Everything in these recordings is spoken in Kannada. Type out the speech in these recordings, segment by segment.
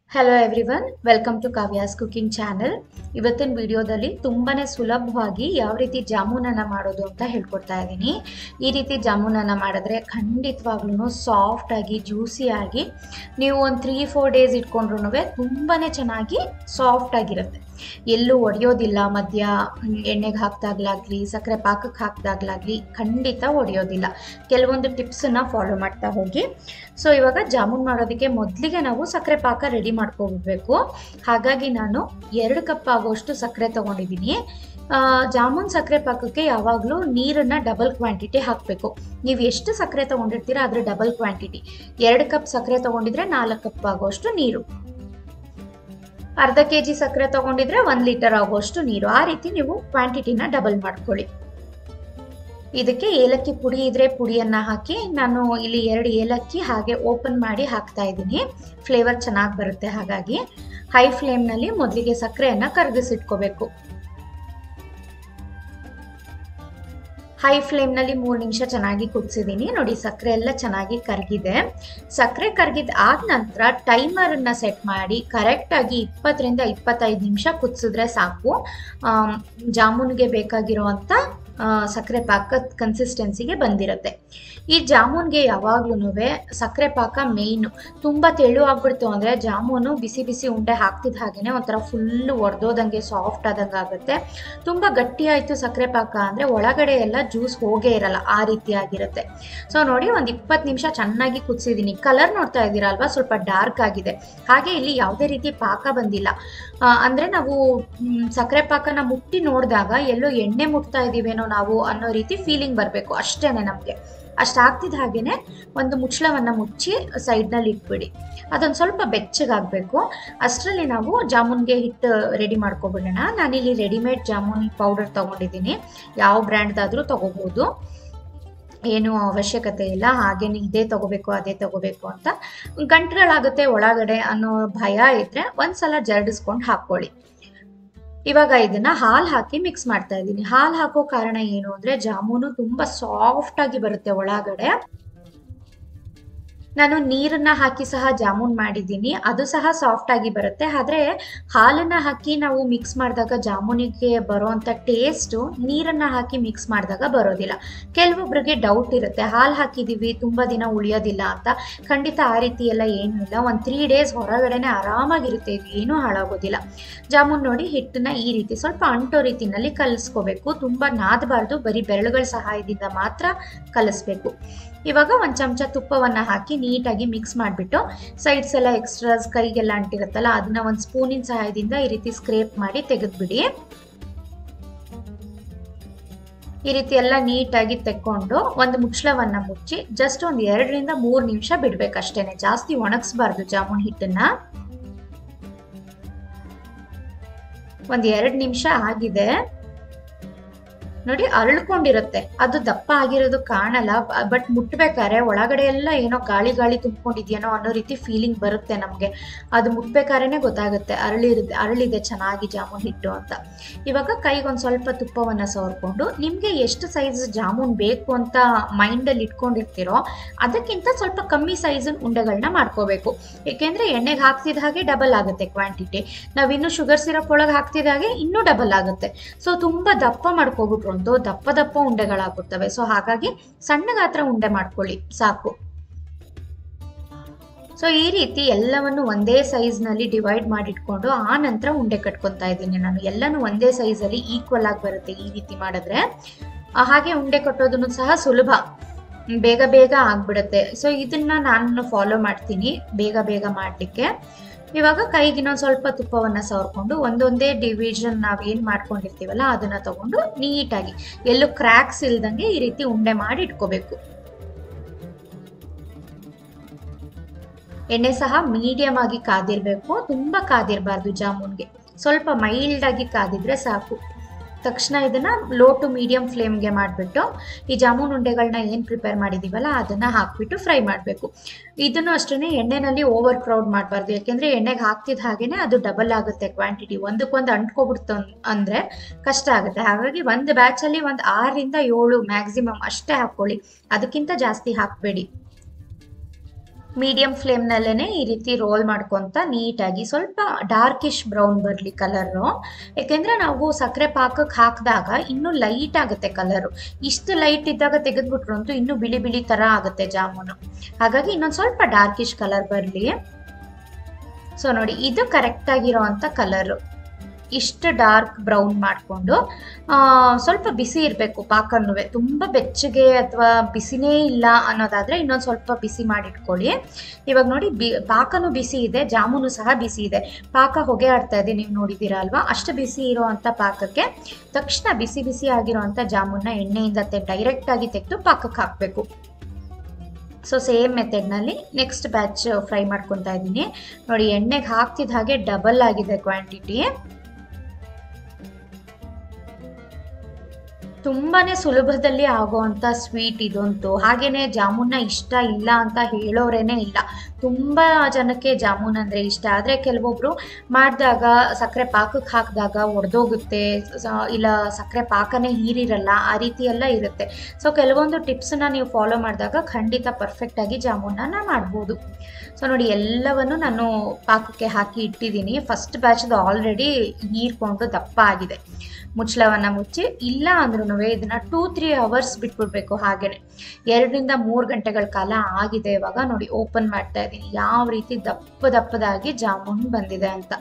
Hello everyone, welcome to Kavya's cooking channel. ಇವತ್ತಿನ ವಿಡಿಯೋದಲ್ಲಿ ತುಂಬಾನೇ ಸುಲಭವಾಗಿ ಯಾವ ರೀತಿ ಜಾಮೂನನ್ನು ಮಾಡೋದು ಅಂತ ಹೇಳ್ಕೊಡ್ತಾ ಇದ್ದೀನಿ. ಈ ರೀತಿ ಜಾಮೂನನ್ನು ಮಾಡಿದ್ರೆ ಖಂಡಿತವಾಗ್ಲೂ ಸಾಫ್ಟಾಗಿ ಜ್ಯೂಸಿಯಾಗಿ ನೀವು ಒಂದು 3-4 ಡೇಸ್ ಇಟ್ಕೊಂಡ್ರೂ ತುಂಬಾನೇ ಚೆನ್ನಾಗಿ ಸಾಫ್ಟಾಗಿರುತ್ತೆ. ಎಲ್ಲೂ ಒಡೆಯೋದಿಲ್ಲ. ಮಧ್ಯ ಎಣ್ಣೆಗೆ ಹಾಕಿದಾಗಲಾಗಲಿ ಸಕ್ಕರೆ ಪಾಕಕ್ಕೆ ಹಾಕಿದಾಗಲಾಗಲಿ ಖಂಡಿತ ಒಡೆಯೋದಿಲ್ಲ. ಕೆಲವೊಂದು ಟಿಪ್ಸನ್ನು ಫಾಲೋ ಮಾಡ್ತಾ ಹೋಗಿ. ಸೊ ಇವಾಗ ಜಾಮೂನ್ ಮಾಡೋದಕ್ಕೆ ಮೊದಲಿಗೆ ನಾವು ಸಕ್ಕರೆ ಪಾಕ ರೆಡಿ ಮಾಡ್ಕೊಬಿಡ್ಬೇಕು. ಹಾಗಾಗಿ ನಾನು 2 ಕಪ್ ಆಗೋಷ್ಟು ಸಕ್ಕರೆ ತೊಗೊಂಡಿದ್ದೀನಿ. ಜಾಮೂನ್ ಸಕ್ಕರೆ ಪಾಕಕ್ಕೆ ಯಾವಾಗಲೂ ನೀರನ್ನು ಡಬಲ್ ಕ್ವಾಂಟಿಟಿ ಹಾಕಬೇಕು. ನೀವು ಎಷ್ಟು ಸಕ್ಕರೆ ತೊಗೊಂಡಿರ್ತೀರ ಅದರ ಡಬಲ್ ಕ್ವಾಂಟಿಟಿ. 2 ಕಪ್ ಸಕ್ಕರೆ ತೊಗೊಂಡಿದ್ರೆ 4 ಕಪ್ ಆಗೋಷ್ಟು ನೀರು. ಅರ್ಧ kg ಸಕ್ಕರೆ ತಗೊಂಡಿದ್ರೆ 1 ಲೀಟರ್ ಆಗುವಷ್ಟು ನೀರು. ಆ ರೀತಿ ನೀವು ಕ್ವಾಂಟಿಟಿನ ಡಬಲ್ ಮಾಡ್ಕೊಳ್ಳಿ. ಇದಕ್ಕೆ ಏಲಕ್ಕಿ ಪುಡಿ ಇದ್ರೆ ಪುಡಿಯನ್ನ ಹಾಕಿ, ನಾನು ಇಲ್ಲಿ 2 ಏಲಕ್ಕಿ ಹಾಗೆ ಓಪನ್ ಮಾಡಿ ಹಾಕ್ತಾ ಇದ್ದೀನಿ. ಫ್ಲೇವರ್ ಚೆನ್ನಾಗಿ ಬರುತ್ತೆ. ಹಾಗಾಗಿ ಹೈ ಫ್ಲೇಮ್ನಲ್ಲಿ ಮೊದಲಿಗೆ ಸಕ್ಕರೆಯನ್ನ ಕರಗಿಸಿಟ್ಕೋಬೇಕು. ಹೈ ಫ್ಲೇಮ್ನಲ್ಲಿ 3 ನಿಮಿಷ ಚೆನ್ನಾಗಿ ಕುದಿಸಿದ್ದೀನಿ. ನೋಡಿ, ಸಕ್ಕರೆ ಎಲ್ಲ ಚೆನ್ನಾಗಿ ಕರಗಿದೆ. ಸಕ್ಕರೆ ಕರಗಿದ ಆದ ನಂತರ ಟೈಮರನ್ನು ಸೆಟ್ ಮಾಡಿ ಕರೆಕ್ಟಾಗಿ 20ರಿಂದ 25 ನಿಮಿಷ ಕುದಿಸಿದ್ರೆ ಸಾಕು. ಜಾಮೂನ್ಗೆ ಬೇಕಾಗಿರುವಂಥ ಸಕ್ಕರೆ ಪಾಕದ ಕನ್ಸಿಸ್ಟೆನ್ಸಿಗೆ ಬಂದಿರುತ್ತೆ. ಈ ಜಾಮೂನ್ಗೆ ಯಾವಾಗ್ಲೂ ಸಕ್ಕರೆ ಪಾಕ ಮೇಯ್ನು. ತುಂಬ ತೆಳು ಆಗ್ಬಿಡ್ತು ಅಂದರೆ ಜಾಮೂನು ಬಿಸಿ ಬಿಸಿ ಉಂಡೆ ಹಾಕ್ತಿದ್ದ ಹಾಗೆಯೇ ಒಂಥರ ಫುಲ್ಲು ಒಡೆದೋದಂಗೆ ಸಾಫ್ಟ್ ಆದಂಗೆ ಆಗುತ್ತೆ. ತುಂಬ ಗಟ್ಟಿ ಆಯಿತು ಸಕ್ಕರೆ ಪಾಕ ಅಂದರೆ ಒಳಗಡೆ ಎಲ್ಲ ಜ್ಯೂಸ್ ಹೋಗೇ ಇರಲ್ಲ, ಆ ರೀತಿ ಆಗಿರುತ್ತೆ. ಸೊ ನೋಡಿ, ಒಂದು 20 ನಿಮಿಷ ಚೆನ್ನಾಗಿ ಕುದಿಸಿದ್ದೀನಿ. ಕಲರ್ ನೋಡ್ತಾ ಇದ್ದೀರಾ ಅಲ್ವಾ, ಸ್ವಲ್ಪ ಡಾರ್ಕ್ ಆಗಿದೆ. ಹಾಗೆ ಇಲ್ಲಿ ಯಾವುದೇ ರೀತಿ ಪಾಕ ಬಂದಿಲ್ಲ. ಅಂದರೆ ನಾವು ಸಕ್ಕರೆ ಪಾಕನ ಮುಟ್ಟಿ ನೋಡಿದಾಗ ಎಲ್ಲೋ ಎಣ್ಣೆ ಮುಟ್ತಾ ಇದ್ದೀವೇನೋ ನಾವು ಅನ್ನೋ ರೀತಿ ಫೀಲಿಂಗ್ ಬರಬೇಕು. ಅಷ್ಟೇನೆ ನಮಗೆ. ಅಷ್ಟಾಗ್ತಿದ್ದ ಹಾಗೇನೆ ಒಂದು ಮುಚ್ಚಳವನ್ನು ಮುಚ್ಚಿ ಸೈಡ್ನಲ್ಲಿ ಇಟ್ಬಿಡಿ. ಅದೊಂದು ಸ್ವಲ್ಪ ಬೆಚ್ಚಗಾಗಬೇಕು. ಅಷ್ಟರಲ್ಲಿ ನಾವು ಜಾಮೂನ್ಗೆ ಹಿಟ್ಟು ರೆಡಿ ಮಾಡ್ಕೊಬಿಡೋಣ. ನಾನಿಲ್ಲಿ ರೆಡಿಮೇಡ್ ಜಾಮೂನ್ ಪೌಡರ್ ತೊಗೊಂಡಿದ್ದೀನಿ. ಯಾವ ಬ್ರ್ಯಾಂಡ್ದಾದರೂ ತೊಗೋಬೋದು, ಏನೂ ಅವಶ್ಯಕತೆ ಇಲ್ಲ. ಹಾಗೇನೆ ಇದೇ ತೊಗೋಬೇಕು ಅದೇ ತೊಗೋಬೇಕು ಅಂತ ಗಂಟುಗಳಾಗುತ್ತೆ ಒಳಗಡೆ ಅನ್ನೋ ಭಯ ಇದ್ದರೆ ಒಂದ್ಸಲ ಜರಡಿಸ್ಕೊಂಡು ಹಾಕ್ಕೊಳ್ಳಿ. ಇವಾಗ ಇದನ್ನ ಹಾಲು ಹಾಕಿ ಮಿಕ್ಸ್ ಮಾಡ್ತಾ ಇದ್ದೀನಿ. ಹಾಲು ಹಾಕೋ ಕಾರಣ ಏನು ಅಂದರೆ ಜಾಮೂನು ತುಂಬ ಸಾಫ್ಟ್ ಆಗಿ ಬರುತ್ತೆ ಒಳಗಡೆ. ನಾನು ನೀರನ್ನ ಹಾಕಿ ಸಹ ಜಾಮೂನ್ ಮಾಡಿದ್ದೀನಿ, ಅದು ಸಹ ಸಾಫ್ಟ್ ಆಗಿ ಬರುತ್ತೆ. ಆದರೆ ಹಾಲನ್ನು ಹಾಕಿ ನಾವು ಮಿಕ್ಸ್ ಮಾಡಿದಾಗ ಜಾಮೂನಿಗೆ ಬರೋವಂಥ ಟೇಸ್ಟು ನೀರನ್ನು ಹಾಕಿ ಮಿಕ್ಸ್ ಮಾಡಿದಾಗ ಬರೋದಿಲ್ಲ. ಕೆಲವೊಬ್ಬರಿಗೆ ಡೌಟ್ ಇರುತ್ತೆ, ಹಾಲು ಹಾಕಿದ್ದೀವಿ ತುಂಬ ದಿನ ಉಳಿಯೋದಿಲ್ಲ ಅಂತ. ಖಂಡಿತ ಆ ರೀತಿ ಎಲ್ಲ ಏನೂ ಇಲ್ಲ. ಒಂದು 3 ಡೇಸ್ ಹೊರಗಡೆನೆ ಆರಾಮಾಗಿರುತ್ತೆ, ಇದು ಏನೂ ಹಾಳಾಗೋದಿಲ್ಲ. ಜಾಮೂನ್ ನೋಡಿ, ಹಿಟ್ಟನ್ನ ಈ ರೀತಿ ಸ್ವಲ್ಪ ಅಂಟೋ ರೀತಿನಲ್ಲಿ ಕಲಿಸ್ಕೋಬೇಕು. ತುಂಬ ನಾದಬಾರ್ದು, ಬರೀ ಬೆರಳುಗಳ ಸಹಾಯದಿಂದ ಮಾತ್ರ ಕಲಿಸ್ಬೇಕು. ಇವಾಗ 1 ಚಮಚ ತುಪ್ಪವನ್ನು ಹಾಕಿ ನೀಟಾಗಿ ಮಿಕ್ಸ್ ಮಾಡಿಬಿಟ್ಟು ಸೈಡ್ಸ್ ಎಲ್ಲ ಎಕ್ಸ್ಟ್ರಾಸ್ ಕೈಗೆಲ್ಲ ಅಂಟಿರುತ್ತಲ್ಲ ಅದನ್ನ ಒಂದು ಸ್ಪೂನಿನ ಸಹಾಯದಿಂದ ಈ ರೀತಿ ಸ್ಕ್ರೇಪ್ ಮಾಡಿ ತೆಗೆದ್ಬಿಡಿ. ಈ ರೀತಿ ಎಲ್ಲ ನೀಟಾಗಿ ತೆಕ್ಕೊಂಡು ಒಂದು ಮುಚ್ಚಳವನ್ನು ಮುಚ್ಚಿ ಜಸ್ಟ್ ಒಂದು 2ರಿಂದ 3 ನಿಮಿಷ ಬಿಡ್ಬೇಕಷ್ಟೇನೆ. ಜಾಸ್ತಿ ಒಣಗಿಸ್ಬಾರ್ದು ಜಾಮೂನ್ ಹಿಟ್ಟನ್ನ. ಒಂದು 2 ನಿಮಿಷ ಆಗಿದೆ ನೋಡಿ, ಅರಳ್ಕೊಂಡಿರುತ್ತೆ. ಅದು ದಪ್ಪ ಆಗಿರೋದು ಕಾಣಲ್ಲ, ಬಟ್ ಮುಟ್ಬೇಕಾದ್ರೆ ಒಳಗಡೆ ಎಲ್ಲ ಏನೋ ಗಾಳಿ ಗಾಳಿ ತುಂಬಿಕೊಂಡಿದ್ಯೇನೋ ಅನ್ನೋ ರೀತಿ ಫೀಲಿಂಗ್ ಬರುತ್ತೆ ನಮಗೆ. ಅದು ಮುಟ್ಬೇಕಾದ್ರೆ ಗೊತ್ತಾಗುತ್ತೆ ಅರಳಿದೆ ಚೆನ್ನಾಗಿ ಜಾಮೂನ್ ಹಿಟ್ಟು ಅಂತ. ಇವಾಗ ಕೈಗೊಂದು ಸ್ವಲ್ಪ ತುಪ್ಪವನ್ನು ಸವರ್ಕೊಂಡು ನಿಮಗೆ ಎಷ್ಟು ಸೈಜ್ ಜಾಮೂನ್ ಬೇಕು ಅಂತ ಮೈಂಡಲ್ಲಿ ಇಟ್ಕೊಂಡಿರ್ತೀರೋ ಅದಕ್ಕಿಂತ ಸ್ವಲ್ಪ ಕಮ್ಮಿ ಸೈಜಿನ ಉಂಡೆಗಳನ್ನ ಮಾಡ್ಕೋಬೇಕು. ಏಕೆಂದರೆ ಎಣ್ಣೆಗೆ ಹಾಕ್ತಿದ್ದ ಹಾಗೆ ಡಬಲ್ ಆಗುತ್ತೆ ಕ್ವಾಂಟಿಟಿ. ನಾವಿನ್ನು ಶುಗರ್ ಸಿರಪ್ ಒಳಗೆ ಹಾಕ್ತಿದ್ದ ಹಾಗೆ ಇನ್ನೂ ಡಬಲ್ ಆಗುತ್ತೆ. ಸೊ ತುಂಬ ದಪ್ಪ ಮಾಡ್ಕೊಬಿಟ್ರು ದಪ್ಪ ಉಂಡೆಗಳಾಗ್ಬಿಡ್ತವೆ. ಸೊ ಹಾಗಾಗಿ ಸಣ್ಣ ಗಾತ್ರ ಉಂಡೆ ಮಾಡ್ಕೊಳ್ಳಿ ಸಾಕು. ಸೊ ಈ ರೀತಿ ಎಲ್ಲವನ್ನು ಒಂದೇ ಸೈಜ್ನಲ್ಲಿ ಡಿವೈಡ್ ಮಾಡಿಟ್ಕೊಂಡು ಆ ನಂತರ ಉಂಡೆ ಕಟ್ಕೊತಾ ಇದ್ದೀನಿ ನಾನು. ಎಲ್ಲನೂ ಒಂದೇ ಸೈಜಲ್ಲಿ ಈಕ್ವಲ್ ಆಗಿ ಬರುತ್ತೆ ಈ ರೀತಿ ಮಾಡಿದ್ರೆ. ಹಾಗೆ ಉಂಡೆ ಕಟ್ಟೋದನ್ನು ಸಹ ಸುಲಭ, ಬೇಗ ಬೇಗ ಆಗ್ಬಿಡುತ್ತೆ. ಸೊ ಇದನ್ನ ನಾನು ಫಾಲೋ ಮಾಡ್ತೀನಿ ಬೇಗ ಬೇಗ ಮಾಡಲಿಕ್ಕೆ. ಇವಾಗ ಕೈಗೆ ಇನ್ನೊಂದು ಸ್ವಲ್ಪ ತುಪ್ಪವನ್ನು ಸವರ್ಕೊಂಡು ಒಂದೊಂದೇ ಡಿವಿಷನ್ ನಾವೇನು ಮಾಡ್ಕೊಂಡಿರ್ತೀವಲ್ಲ ಅದನ್ನು ತಗೊಂಡು ನೀಟಾಗಿ ಎಲ್ಲೂ ಕ್ರ್ಯಾಕ್ಸ್ ಇಲ್ದಂಗೆ ಈ ರೀತಿ ಉಂಡೆ ಮಾಡಿ ಇಟ್ಕೋಬೇಕು. ಎಣ್ಣೆ ಸಹ ಮೀಡಿಯಮ್ ಆಗಿ ಕಾದಿರಬೇಕು, ತುಂಬ ಕಾದಿರಬಾರ್ದು ಜಾಮೂನ್ಗೆ. ಸ್ವಲ್ಪ ಮೈಲ್ಡ್ ಆಗಿ ಕಾದಿದ್ರೆ ಸಾಕು. ತಕ್ಷಣ ಇದನ್ನ ಲೋ ಟು ಮೀಡಿಯಂ ಫ್ಲೇಮ್ಗೆ ಮಾಡಿಬಿಟ್ಟು ಈ ಜಾಮೂನ್ ಉಂಡೆಗಳನ್ನ ಏನು ಪ್ರಿಪೇರ್ ಮಾಡಿದ್ದೀವಲ್ಲ ಅದನ್ನು ಹಾಕ್ಬಿಟ್ಟು ಫ್ರೈ ಮಾಡಬೇಕು. ಇದನ್ನು ಅಷ್ಟೇ ಎಣ್ಣೆನಲ್ಲಿ ಓವರ್ ಕ್ರೌಡ್ ಮಾಡಬಾರ್ದು. ಯಾಕೆಂದರೆ ಎಣ್ಣೆಗೆ ಹಾಕ್ತಿದ್ದ ಹಾಗೇನೆ ಅದು ಡಬಲ್ ಆಗುತ್ತೆ ಕ್ವಾಂಟಿಟಿ. ಒಂದಕ್ಕೊಂದು ಅಂಟ್ಕೊಬಿಡ್ತು ಅಂದರೆ ಕಷ್ಟ ಆಗುತ್ತೆ. ಹಾಗಾಗಿ ಒಂದು ಬ್ಯಾಚಲ್ಲಿ ಒಂದು 6ರಿಂದ 7 ಮ್ಯಾಕ್ಸಿಮಮ್ ಅಷ್ಟೇ ಹಾಕ್ಕೊಳ್ಳಿ, ಅದಕ್ಕಿಂತ ಜಾಸ್ತಿ ಹಾಕಬೇಡಿ. ಮೀಡಿಯಂ ಫ್ಲೇಮ್ನಲ್ಲೇ ಈ ರೀತಿ ರೋಲ್ ಮಾಡ್ಕೊತ ನೀಟಾಗಿ ಸ್ವಲ್ಪ ಡಾರ್ಕಿಶ್ ಬ್ರೌನ್ ಬರಲಿ ಕಲರು. ಯಾಕೆಂದರೆ ನಾವು ಸಕ್ಕರೆ ಪಾಕಕ್ಕೆ ಹಾಕಿದಾಗ ಇನ್ನೂ ಲೈಟ್ ಆಗುತ್ತೆ ಕಲರು. ಇಷ್ಟು ಲೈಟ್ ಇದ್ದಾಗ ತೆಗೆದುಬಿಟ್ರು ಅಂತೂ ಇನ್ನೂ ಬಿಳಿ ಬಿಳಿ ಥರ ಆಗುತ್ತೆ ಜಾಮೂನು. ಹಾಗಾಗಿ ಇನ್ನೊಂದು ಸ್ವಲ್ಪ ಡಾರ್ಕಿಶ್ ಕಲರ್ ಬರಲಿ. ಸೊ ನೋಡಿ, ಇದು ಕರೆಕ್ಟಾಗಿರೋ ಅಂಥ ಕಲರು. ಇಷ್ಟು ಡಾರ್ಕ್ ಬ್ರೌನ್ ಮಾಡಿಕೊಂಡು ಸ್ವಲ್ಪ ಬಿಸಿ ಇರಬೇಕು ಪಾಕನೂ. ತುಂಬ ಬೆಚ್ಚಗೆ ಅಥವಾ ಬಿಸಿನೇ ಇಲ್ಲ ಅನ್ನೋದಾದರೆ ಇನ್ನೊಂದು ಸ್ವಲ್ಪ ಬಿಸಿ ಮಾಡಿಟ್ಕೊಳ್ಳಿ. ಇವಾಗ ನೋಡಿ, ಪಾಕನೂ ಬಿಸಿ ಇದೆ, ಜಾಮೂನು ಸಹ ಬಿಸಿ ಇದೆ. ಪಾಕ ಹೊಗೆ ಆಡ್ತಾ ಇದೆ, ನೀವು ನೋಡಿದ್ದೀರಾ ಅಲ್ವಾ? ಅಷ್ಟು ಬಿಸಿ ಇರೋ ಅಂಥ ಪಾಕಕ್ಕೆ ತಕ್ಷಣ ಬಿಸಿ ಬಿಸಿ ಆಗಿರೋ ಅಂಥ ಜಾಮೂನ್ನ ಎಣ್ಣೆಯಿಂದ ಡೈರೆಕ್ಟಾಗಿ ತೆಗೆದು ಪಾಕಕ್ಕೆ ಹಾಕಬೇಕು. ಸೊ ಸೇಮ್ ಮೆಥಡ್ನಲ್ಲಿ ನೆಕ್ಸ್ಟ್ ಬ್ಯಾಚ್ ಫ್ರೈ ಮಾಡ್ಕೊತಾ ಇದ್ದೀನಿ. ನೋಡಿ, ಎಣ್ಣೆಗೆ ಹಾಕ್ತಿದ್ದ ಹಾಗೆ ಡಬಲ್ ಆಗಿದೆ ಕ್ವಾಂಟಿಟಿ. ತುಂಬಾ ಸುಲಭದಲ್ಲಿ ಆಗೋವಂಥ ಸ್ವೀಟ್ ಇದಂತೂ. ಹಾಗೆಯೇ ಜಾಮೂನ್ನ ಇಷ್ಟ ಇಲ್ಲ ಅಂತ ಹೇಳೋರೇನೇ ಇಲ್ಲ. ತುಂಬ ಜನಕ್ಕೆ ಜಾಮೂನ್ ಅಂದರೆ ಇಷ್ಟ. ಆದರೆ ಕೆಲವೊಬ್ಬರು ಮಾಡಿದಾಗ ಸಕ್ಕರೆ ಪಾಕಕ್ಕೆ ಹಾಕಿದಾಗ ಒಡೆದೋಗುತ್ತೆ, ಇಲ್ಲ ಸಕ್ಕರೆ ಪಾಕನೇ ಹೀರಿರಲ್ಲ, ಆ ರೀತಿ ಎಲ್ಲ ಇರುತ್ತೆ. ಸೊ ಕೆಲವೊಂದು ಟಿಪ್ಸನ್ನ ನೀವು ಫಾಲೋ ಮಾಡಿದಾಗ ಖಂಡಿತ ಪರ್ಫೆಕ್ಟಾಗಿ ಜಾಮೂನನ್ನ ಮಾಡ್ಬೋದು. ಸೊ ನೋಡಿ, ಎಲ್ಲವನ್ನು ನಾನು ಪಾಕಕ್ಕೆ ಹಾಕಿ ಇಟ್ಟಿದ್ದೀನಿ. ಫಸ್ಟ್ ಬ್ಯಾಚ್ದು ಆಲ್ರೆಡಿ ಹೀರ್ಕೊಂಡು ದಪ್ಪ ಆಗಿದೆ. ಮುಚ್ಚಳವನ್ನು ಮುಚ್ಚಿ, ಇಲ್ಲ ಅಂದ್ರೂ ಇದನ್ನು 2-3 ಅವರ್ಸ್ ಬಿಟ್ಬಿಡ್ಬೇಕು. ಹಾಗೆಯೇ 2-3 ಗಂಟೆಗಳ ಕಾಲ ಆಗಿದೆ. ಇವಾಗ ನೋಡಿ, ಓಪನ್ ಮಾಡ್ತಾ ಇದ್ದೀನಿ ಯಾವ ರೀತಿ ದಪ್ಪದಾಗಿ ಜಾಮೂನ್ ಬಂದಿದೆ ಅಂತ.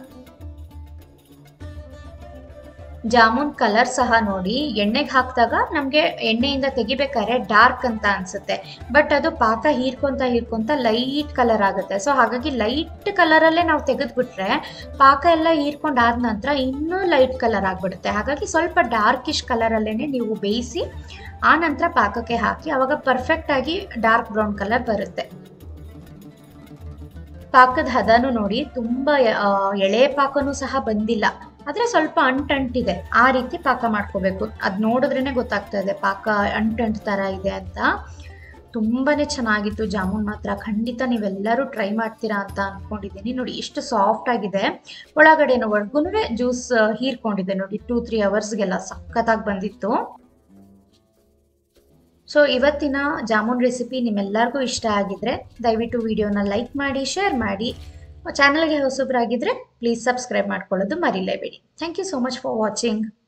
ಜಾಮೂನ್ ಕಲರ್ ಸಹ ನೋಡಿ, ಎಣ್ಣೆಗೆ ಹಾಕಿದಾಗ ನಮಗೆ ಎಣ್ಣೆಯಿಂದ ತೆಗಿಬೇಕಾದ್ರೆ ಡಾರ್ಕ್ ಅಂತ ಅನಿಸುತ್ತೆ, ಬಟ್ ಅದು ಪಾಕ ಹೀರ್ಕೊಂತ ಲೈಟ್ ಕಲರ್ ಆಗುತ್ತೆ. ಸೊ ಹಾಗಾಗಿ ಲೈಟ್ ಕಲರಲ್ಲೇ ನಾವು ತೆಗೆದುಬಿಟ್ರೆ ಪಾಕ ಎಲ್ಲ ಹೀರ್ಕೊಂಡಾದ ನಂತರ ಇನ್ನೂ ಲೈಟ್ ಕಲರ್ ಆಗಿಬಿಡುತ್ತೆ. ಹಾಗಾಗಿ ಸ್ವಲ್ಪ ಡಾರ್ಕಿಶ್ ಕಲರಲ್ಲೇ ನೀವು ಬೇಯಿಸಿ ಆ ನಂತರ ಪಾಕಕ್ಕೆ ಹಾಕಿ, ಆವಾಗ ಪರ್ಫೆಕ್ಟಾಗಿ ಡಾರ್ಕ್ ಬ್ರೌನ್ ಕಲರ್ ಬರುತ್ತೆ. ಪಾಕದ ಹದನೂ ನೋಡಿ, ತುಂಬ ಎಳೆ ಪಾಕನೂ ಸಹ ಬಂದಿಲ್ಲ, ಆದರೆ ಸ್ವಲ್ಪ ಅಂಟಿದೆ. ಆ ರೀತಿ ಪಾಕ ಮಾಡ್ಕೋಬೇಕು. ಅದು ನೋಡಿದ್ರೇ ಗೊತ್ತಾಗ್ತಾ ಇದೆ ಪಾಕ ಅಂಟು ಥರ ಇದೆ ಅಂತ. ತುಂಬಾ ಚೆನ್ನಾಗಿತ್ತು ಜಾಮೂನ್ ಮಾತ್ರ. ಖಂಡಿತ ನೀವೆಲ್ಲರೂ ಟ್ರೈ ಮಾಡ್ತೀರಾ ಅಂತ ಅಂದ್ಕೊಂಡಿದ್ದೀನಿ. ನೋಡಿ, ಎಷ್ಟು ಸಾಫ್ಟ್ ಆಗಿದೆ. ಒಳಗೂ ಜ್ಯೂಸ್ ಹೀರ್ಕೊಂಡಿದೆ ನೋಡಿ. 2-3 ಅವರ್ಸ್ಗೆಲ್ಲ ಸಖತ್ತಾಗಿ ಬಂದಿತ್ತು. ಸೊ ಇವತ್ತಿನ ಜಾಮೂನ್ ರೆಸಿಪಿ ನಿಮ್ಮೆಲ್ಲರಿಗೂ ಇಷ್ಟ ಆಗಿದ್ರೆ ದಯವಿಟ್ಟು ವಿಡಿಯೋನ ಲೈಕ್ ಮಾಡಿ, ಶೇರ್ ಮಾಡಿ. ಚಾನಲ್ಗೆ ಹೊಸಬ್ರಾಗಿದ್ದರೆ ಪ್ಲೀಸ್ ಸಬ್ಸ್ಕ್ರೈಬ್ ಮಾಡ್ಕೊಳ್ಳೋದು ಮರಿಲೇಬೇಡಿ. Thank you so much for watching.